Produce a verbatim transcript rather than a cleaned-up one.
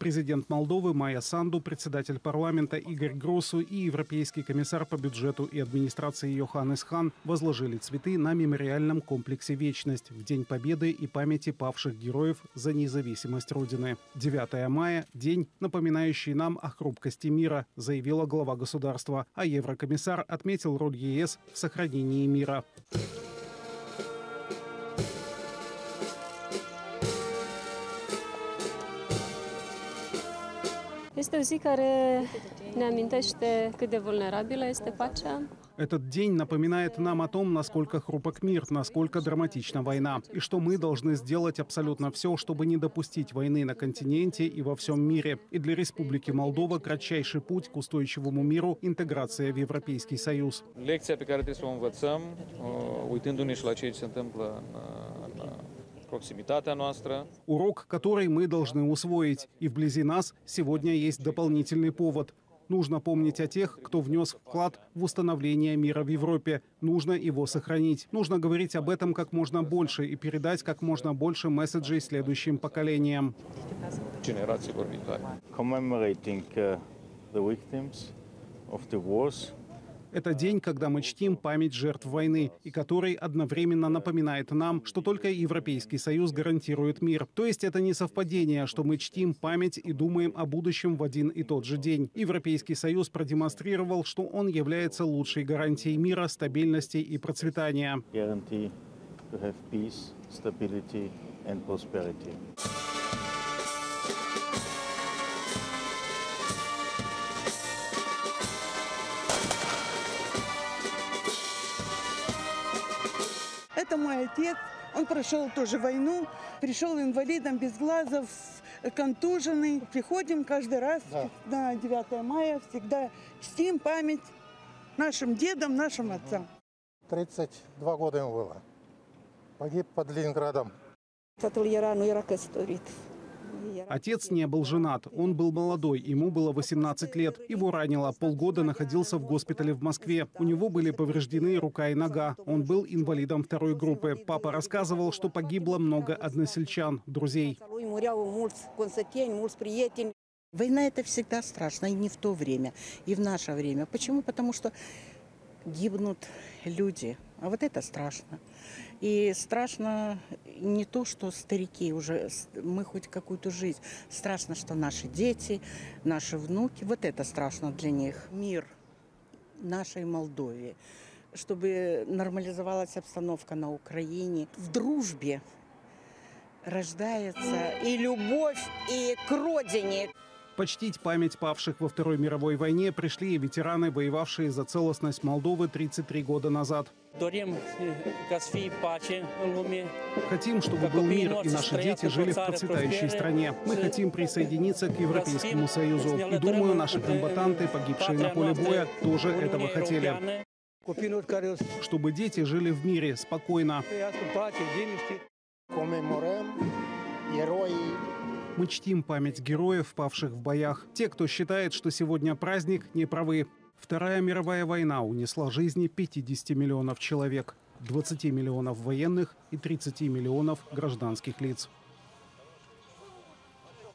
Президент Молдовы Майя Санду, председатель парламента Игорь Гросу и европейский комиссар по бюджету и администрации Йоханнес Хан возложили цветы на мемориальном комплексе «Вечность» в День Победы и памяти павших героев за независимость Родины. девятое мая – день, напоминающий нам о хрупкости мира, заявила глава государства, а еврокомиссар отметил роль ЕС в сохранении мира. Este o zi care ne amintește cât de vulnerabilă este pacea. Этот день напоминает нам о том, насколько хрупок мир, насколько драматична война, и что мы должны сделать абсолютно все, чтобы не допустить войны на континенте и во всем мире. И для Республики Молдова кратчайший путь к устойчивому миру – интеграция в Европейский Союз. Lecția pe care trebuie să o învățăm, uitându-ne și la ce se întâmplă în proximitatea noastră. Урок, который мы должны усвоить. И вблизи нас сегодня есть дополнительный повод. Нужно помнить о тех, кто внес вклад в установление мира в Европе. Нужно его сохранить. Нужно говорить об этом как можно больше и передать как можно больше месседжей следующим поколениям. Commemorating uh, the victims of the wars. Это день, когда мы чтим память жертв войны, и который одновременно напоминает нам, что только Европейский Союз гарантирует мир. То есть это не совпадение, что мы чтим память и думаем о будущем в один и тот же день. Европейский Союз продемонстрировал, что он является лучшей гарантией мира, стабильности и процветания. Guarantee to have peace, stability and prosperity. Это мой отец. Он прошел тоже войну, пришел инвалидом, без глазов, контуженный. Приходим каждый раз да. на девятое мая, всегда чтим память нашим дедам, нашим отцам. тридцать два года ему было. Погиб под Ленинградом. Отец не был женат, он был молодой, ему было восемнадцать лет. Его ранило, полгода находился в госпитале в Москве. У него были повреждены рука и нога. Он был инвалидом второй группы. Папа рассказывал, что погибло много односельчан, друзей. Война – это всегда страшно, и не в то время, и в наше время. Почему? Потому что гибнут люди, а вот это страшно. И страшно не то, что старики уже, мы хоть какую-то жизнь. Страшно, что наши дети, наши внуки, вот это страшно для них. Мир нашей Молдове, чтобы нормализовалась обстановка на Украине. В дружбе рождается и любовь, и к родине. Почтить память павших во Второй мировой войне пришли и ветераны, воевавшие за целостность Молдовы тридцать три года назад. Хотим, чтобы был мир, и наши дети жили в процветающей стране. Мы хотим присоединиться к Европейскому Союзу. И думаю, наши комбатанты, погибшие на поле боя, тоже этого хотели. Чтобы дети жили в мире, спокойно. Мы чтим память героев, павших в боях. Те, кто считает, что сегодня праздник, не правы. Вторая мировая война унесла жизни пятидесяти миллионов человек, двадцати миллионов военных и тридцати миллионов гражданских лиц.